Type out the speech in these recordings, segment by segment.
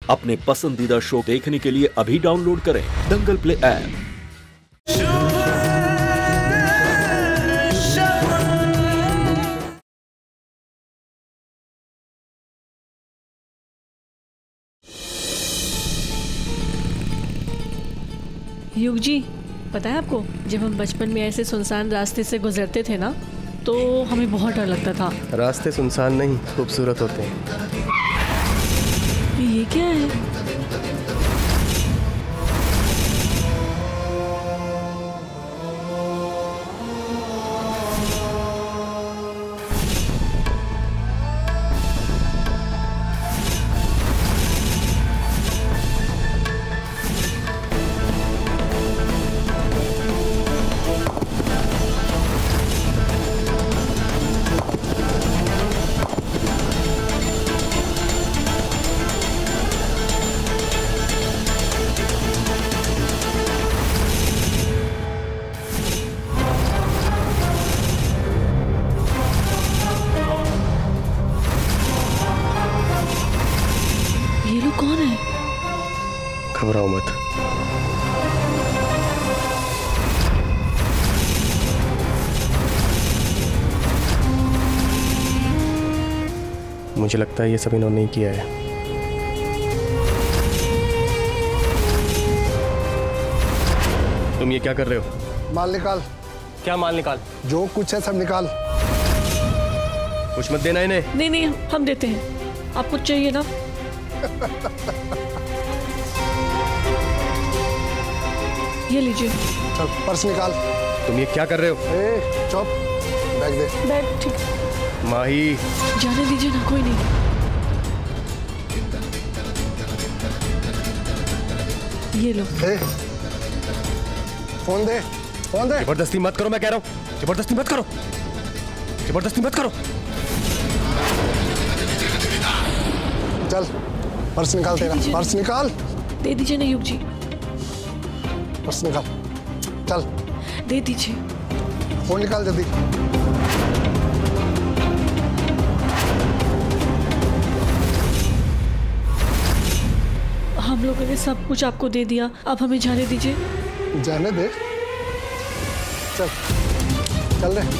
अपने पसंदीदा शो देखने के लिए अभी डाउनलोड करें दंगल प्ले ऐप। युग जी, पता है आपको, जब हम बचपन में ऐसे सुनसान रास्ते से गुजरते थे ना, तो हमें बहुत डर लगता था। रास्ते सुनसान नहीं, खूबसूरत होते हैं। ये क्या है? कौन है? घबराओ मत। मुझे लगता है ये सब इन्होंने ही किया है। तुम ये क्या कर रहे हो? माल निकाल। क्या माल निकाल? जो कुछ है सब निकाल। कुछ मत देना इन्हें। नहीं नहीं, हम देते हैं। आपको चाहिए ना? ये लीजिए। चल पर्स निकाल। तुम ये क्या कर रहे हो? चुप, बैग दे। बैग ठीक। माही, जाने दीजिए ना, कोई नहीं। ये लो। फोन दे, फोन दे। जबरदस्ती मत करो, मैं कह रहा हूँ। जबरदस्ती मत करो, जबरदस्ती मत करो। चल पर्स निकाल तेरा। पर्स निकाल। दे दीजिए ना युग जी। पर्स निकाल। चल दे दीजिए। फोन निकाल जल्दी। हम लोगों ने सब कुछ आपको दे दिया, अब हमें जाने दीजिए। जाने दे। चल चल रे।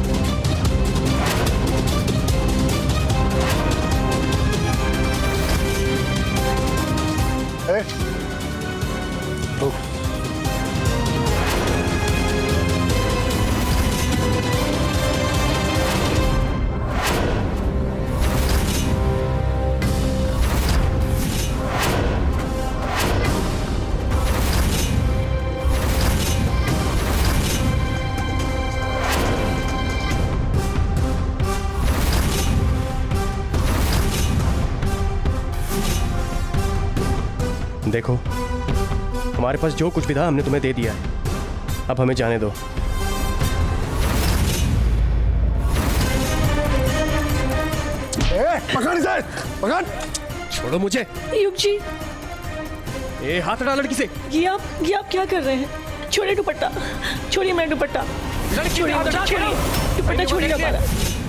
रुक। देखो, हमारे पास जो कुछ भी था हमने तुम्हें दे दिया है, अब हमें जाने दो। पकड़ इसे, पकड़। छोड़ो मुझे। युग जी, हाथ हटा लड़की से। ये आप क्या कर रहे हैं? छोड़िए दुपट्टा, छोड़िए मेरा दुपट्टा। छोड़िए दुपट्टा, छोड़िए हमारा।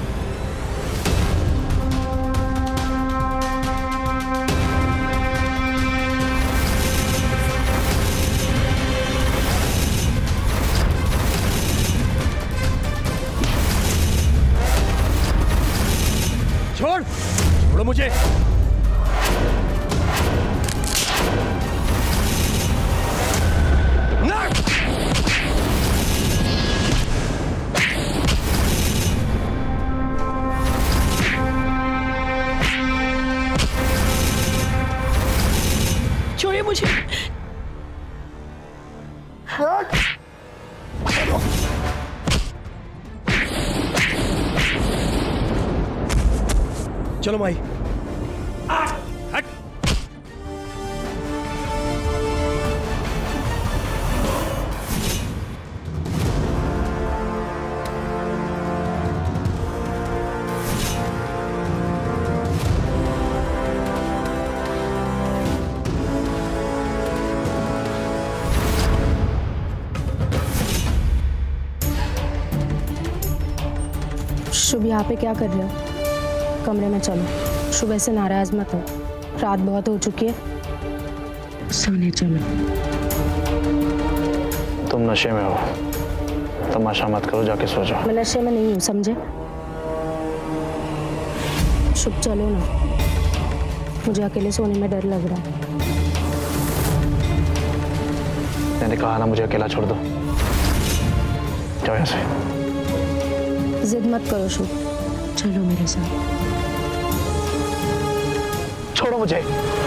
छोड़ो मुझे। छोड़िए मुझे। चलो माही। हट। शुभ, यहाँ पे क्या कर रहे हो? कमरे में चलो। शुभ ऐसे नाराज मत हो। रात बहुत हो चुकी है, सोने चलो। तुम नशे में हो, तमाशा मत करो, जाके सो जाओ। मैं नशे में नहीं हूँ, समझे? शुभ चलो ना, मुझे अकेले सोने में डर लग रहा है। मैंने कहा ना मुझे अकेला छोड़ दो, जाओ यहाँ से। जिद मत करो शुभ, चलो मेरे साथ। छोड़ो मुझे।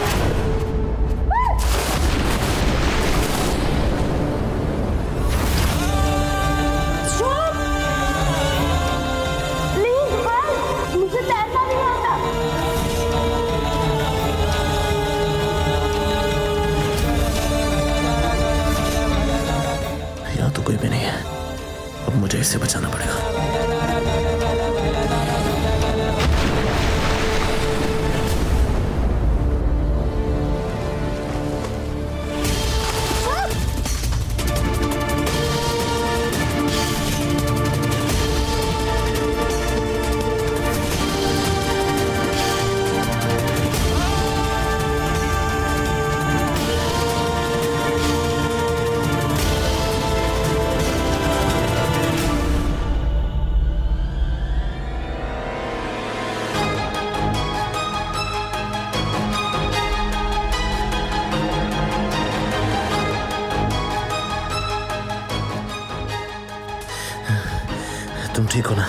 तो कोई भी नहीं है, अब मुझे इससे बचाना पड़ेगा। तुम ठीक हो ना?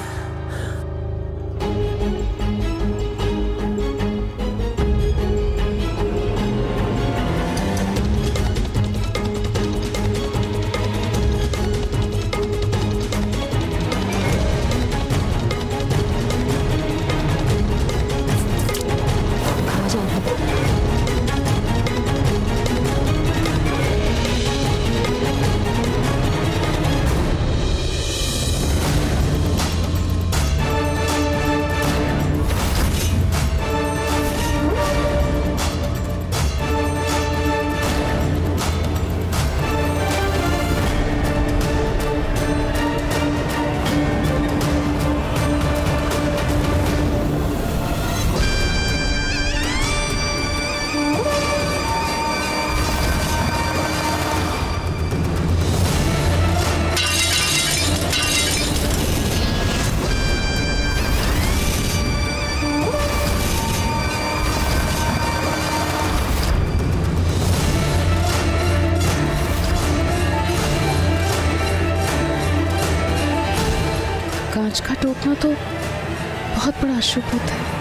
कांच का टूटना तो बहुत बड़ा अशुभ होता है।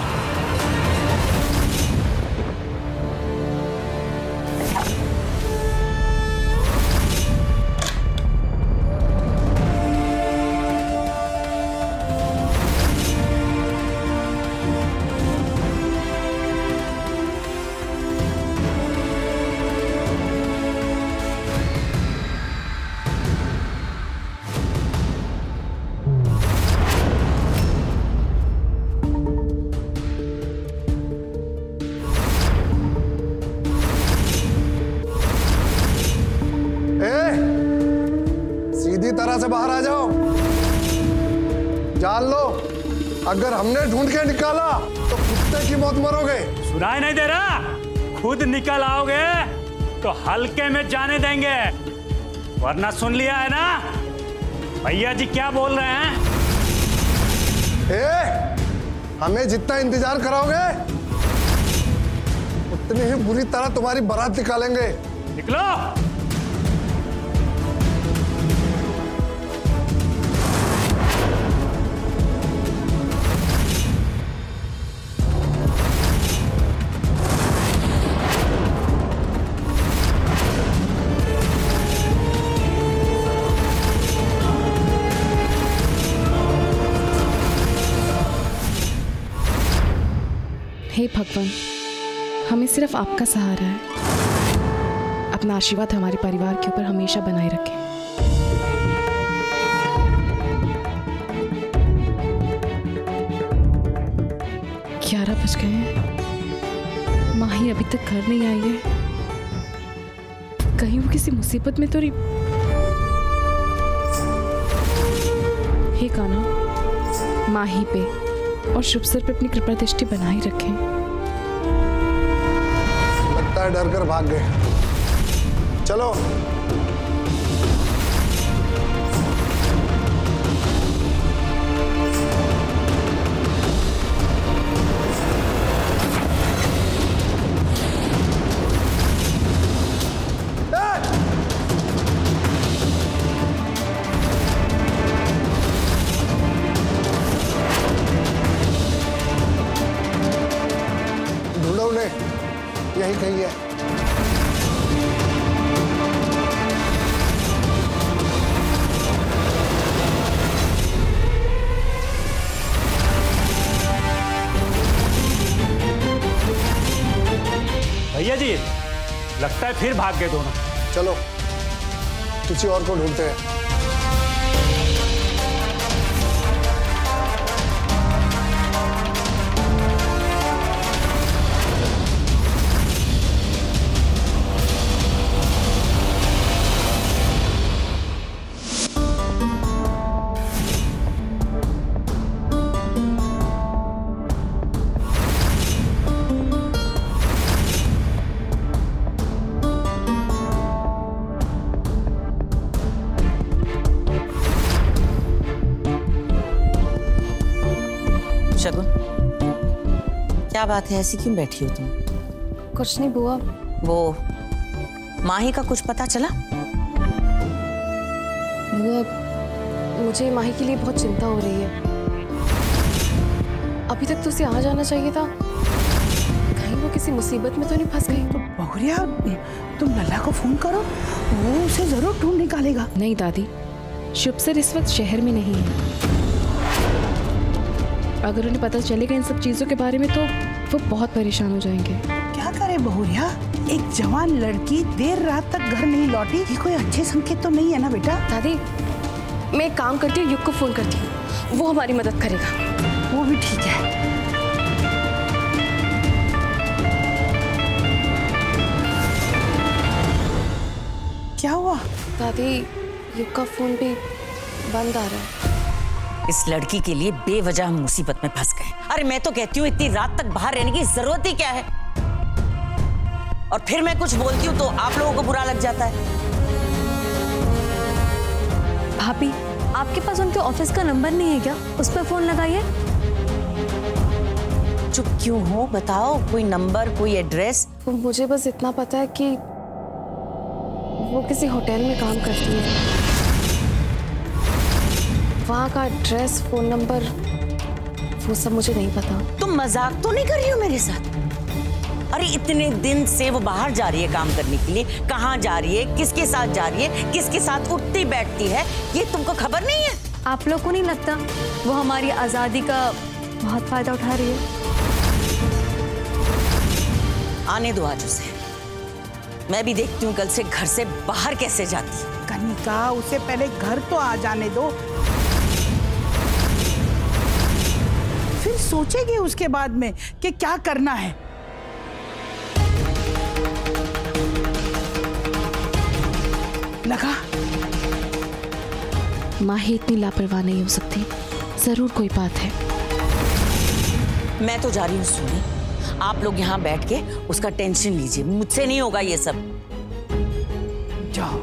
तरह से बाहर आ जाओ। जान लो, अगर हमने ढूंढ के निकाला तो कुत्ते की मौत मरोगे। सुनाई नहीं दे रहा? खुद निकल आओगे तो हल्के में जाने देंगे, वरना सुन लिया है ना भैया जी क्या बोल रहे हैं? हमें जितना इंतजार कराओगे उतनी ही बुरी तरह तुम्हारी बारात निकालेंगे। निकलो। हे भगवान, हमें सिर्फ आपका सहारा है। अपना आशीर्वाद हमारे परिवार के ऊपर हमेशा बनाए रखें। 11 बज गए हैं, माही अभी तक घर नहीं आई है। कहीं वो किसी मुसीबत में तो नहीं। हे कान्हा, माही पे और शुभ सर पे अपनी कृपा दृष्टि बनाए रखें। है डर कर भाग गए। चलो। यही कही है। भैया जी, लगता है फिर भाग गए दोनों। चलो किसी और को ढूंढते हैं। शगुन, क्या बात है, ऐसी क्यों बैठी हो तुम? कुछ नहीं बुआ। वो माही का कुछ पता चला? बुआ, मुझे माही के लिए बहुत चिंता हो रही है। अभी तक तो उसे आ जाना चाहिए था। कहीं वो किसी मुसीबत में तो नहीं फंस गई? तो बहुरिया, तुम लल्ला को फोन करो, वो उसे जरूर ढूंढ निकालेगा। नहीं दादी, शुभ सर इस वक्त शहर में नहीं है। अगर उन्हें पता चलेगा इन सब चीजों के बारे में तो वो बहुत परेशान हो जाएंगे। क्या करे बहुरिया, एक जवान लड़की देर रात तक घर नहीं लौटी, ये कोई अच्छे संकेत तो नहीं है ना बेटा। दादी, मैं एक काम करती हूँ, युग को फोन करती हूँ, वो हमारी मदद करेगा। वो भी ठीक है। क्या हुआ? दादी, युग का फोन भी बंद आ रहा है। इस लड़की के लिए बेवजह हम मुसीबत में फंस गए। अरे मैं तो कहती हूँ इतनी रात तक बाहर रहने की जरूरत ही क्या है? और फिर मैं कुछ बोलती हूँ तो आप लोगों को बुरा लग जाता है। भाभी, आपके पास उनके ऑफिस का नंबर नहीं है क्या? उस पर फोन लगाइए। चुप क्यों हो, बताओ, कोई नंबर, कोई एड्रेस? मुझे बस इतना पता है कि वो किसी होटल में काम करती है। वहाँ का एड्रेस, फोन नंबर, वो सब मुझे नहीं पता। तुम मजाक तो नहीं कर रही हो मेरे साथ? अरे इतने दिन से वो बाहर जा रही है काम करने के लिए, कहाँ जा रही है, किसके साथ जा रही है, किसके साथ उठती बैठती है, ये तुमको खबर नहीं है? आप लोग को नहीं लगता वो हमारी आजादी का बहुत फायदा उठा रही है? आने दो आज उसे, मैं भी देखती हूँ कल से घर से बाहर कैसे जाती है। कनिका, उसे पहले घर तो आ जाने दो, फिर सोचेगी उसके बाद में कि क्या करना है। लगा? माही इतनी लापरवाह नहीं हो सकती, जरूर कोई बात है। मैं तो जा रही हूँ सोनी, आप लोग यहाँ बैठ के उसका टेंशन लीजिए, मुझसे नहीं होगा ये सब। जाओ।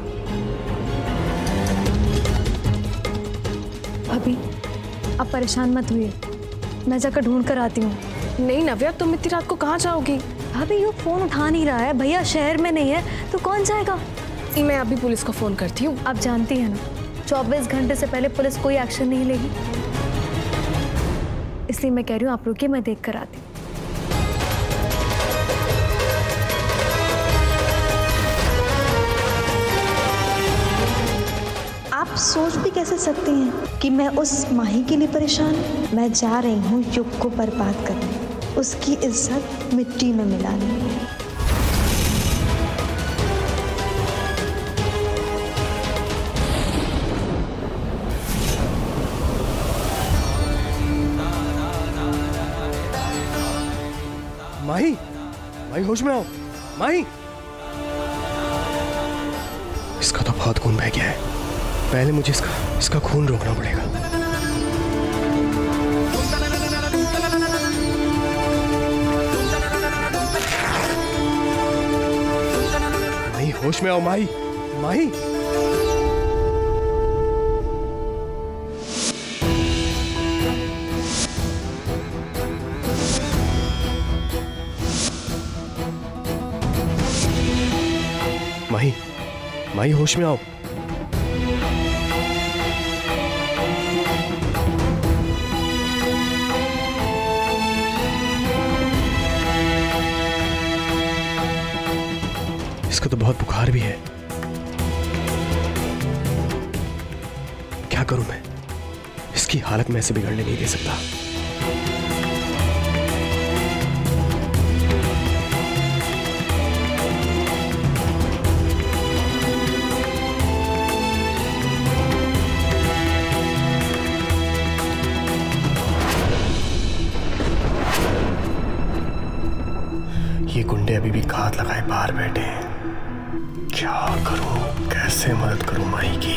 भाभी, आप परेशान मत हुइए, मैं जाकर ढूंढ कर आती हूँ। नहीं नव्या, तुम इतनी रात को कहाँ जाओगी? भाभी, ये फोन उठा नहीं रहा है, भैया शहर में नहीं है तो कौन जाएगा? मैं अभी पुलिस को फोन करती हूँ। आप जानती हैं ना, 24 घंटे से पहले पुलिस कोई एक्शन नहीं लेगी, इसलिए मैं कह रही हूँ आप रुकिए, मैं देख कर आती हूँ। आप सोच भी कैसे सकते हैं कि मैं उस माही के लिए परेशान? मैं जा रही हूँ युग को बर्बाद करने, उसकी इज्जत मिट्टी में मिलाने। माही, माही होश में आओ, माही। इसका तो बहुत खून बह गया है, पहले मुझे इसका खून रोकना पड़ेगा। होश में आओ माही। माही माही, माही होश में आओ। इसको तो बहुत बुखार भी है। क्या करूं मैं? इसकी हालत में ऐसे बिगड़ने नहीं दे सकता। ये गुंडे अभी भी घात लगाए बाहर बैठे हैं। क्या करूं? कैसे मदद करूं माही की?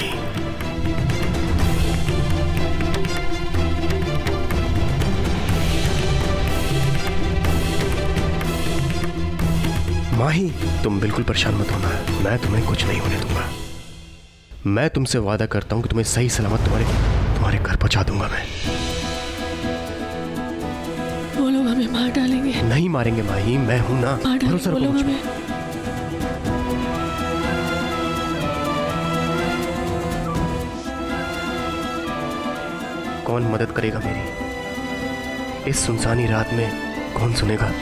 माही, तुम बिल्कुल परेशान मत होना, मैं तुम्हें कुछ नहीं होने दूंगा। मैं तुमसे वादा करता हूं कि तुम्हें सही सलामत तुम्हारे घर पहुंचा दूंगा मैं। वो लोग हमें मार डालेंगे। नहीं मारेंगे माही, मैं हूं ना। भरोसा रखो मुझ पे। कौन मदद करेगा मेरी? इस सुनसानी रात में कौन सुनेगा?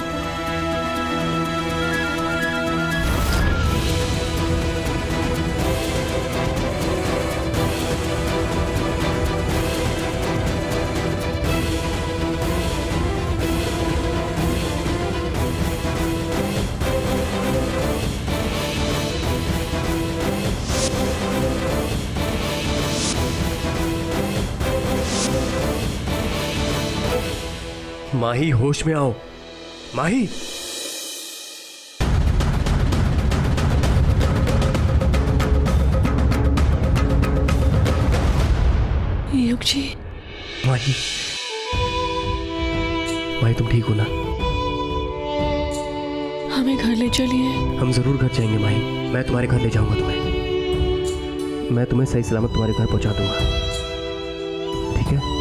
माही होश में आओ। माही, युग जी। माही, माही तुम ठीक हो ना? हमें घर ले चलिए। हम जरूर घर जाएंगे माही, मैं तुम्हारे घर ले जाऊंगा तुम्हें। मैं तुम्हें सही सलामत तुम्हारे घर पहुंचा दूंगा, ठीक है?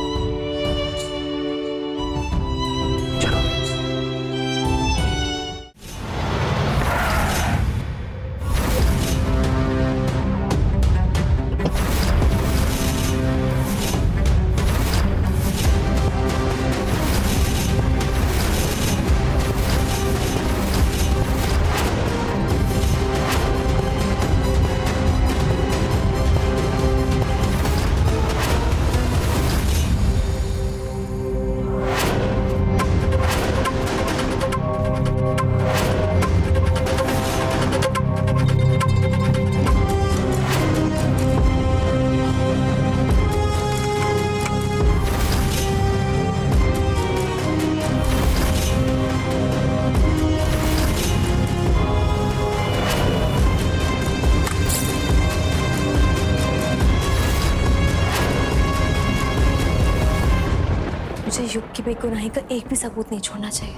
मुझे युग की बेगुनाही का एक भी सबूत नहीं छोड़ना चाहिए।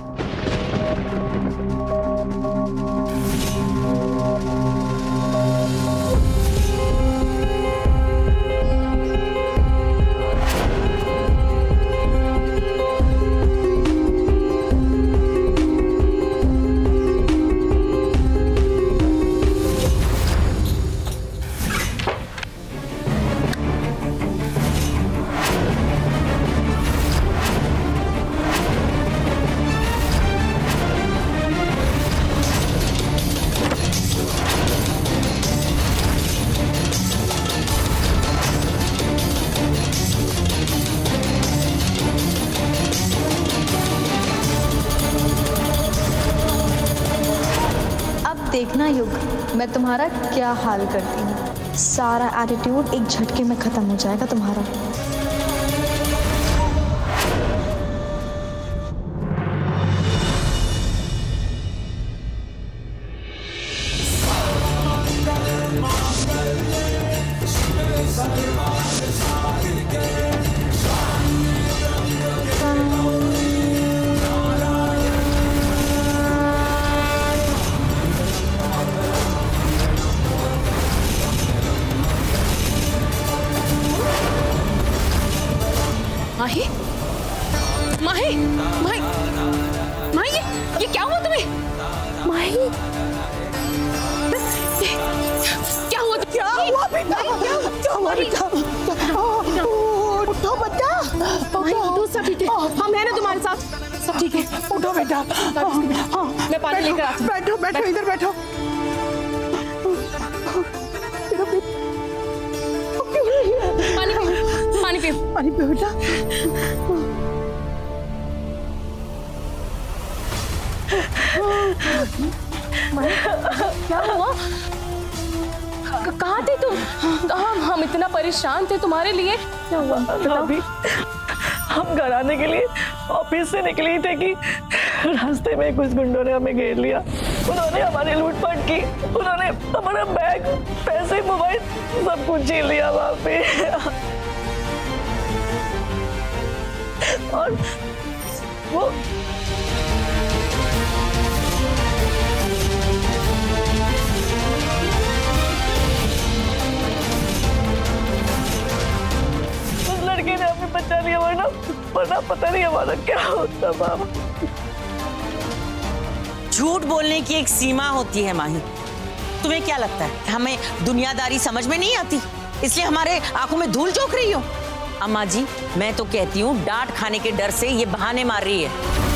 देखना युग, मैं तुम्हारा क्या हाल करती हूँ। सारा एटीट्यूड एक झटके में खत्म हो जाएगा तुम्हारा। नहीं, क्या हुआ? क्या हुआ बेटा? क्या हुआ बेटा? उठो बच्चा, उठो, सब ठीक है, हम हैं ना तुम्हारे साथ, सब ठीक है। उठो बेटा। हाँ, मैं पानी लेकर आती हूँ। बैठो बैठो, इधर बैठो। पानी पियो, पानी पियो, पानी पियो बेटा। क्या हुआ? कहाँ थे तुम? हम इतना परेशान थे तुम्हारे लिए। क्या हुआ? अभी हम घर आने के लिए ऑफिस से निकली थे कि रास्ते में कुछ गुंडों ने हमें घेर लिया। उन्होंने हमारी लूटपाट की, उन्होंने हमारा बैग, पैसे, मोबाइल सब कुछ छीन लिया वहां पे। और वो लड़के ने हमें बचा लिया, वरना पता नहीं हमारा क्या होता। बाबा, झूठ बोलने की एक सीमा होती है माही। तुम्हें क्या लगता है हमें दुनियादारी समझ में नहीं आती, इसलिए हमारे आंखों में धूल झोंक रही हो? अम्मा जी, मैं तो कहती हूँ डांट खाने के डर से ये बहाने मार रही है।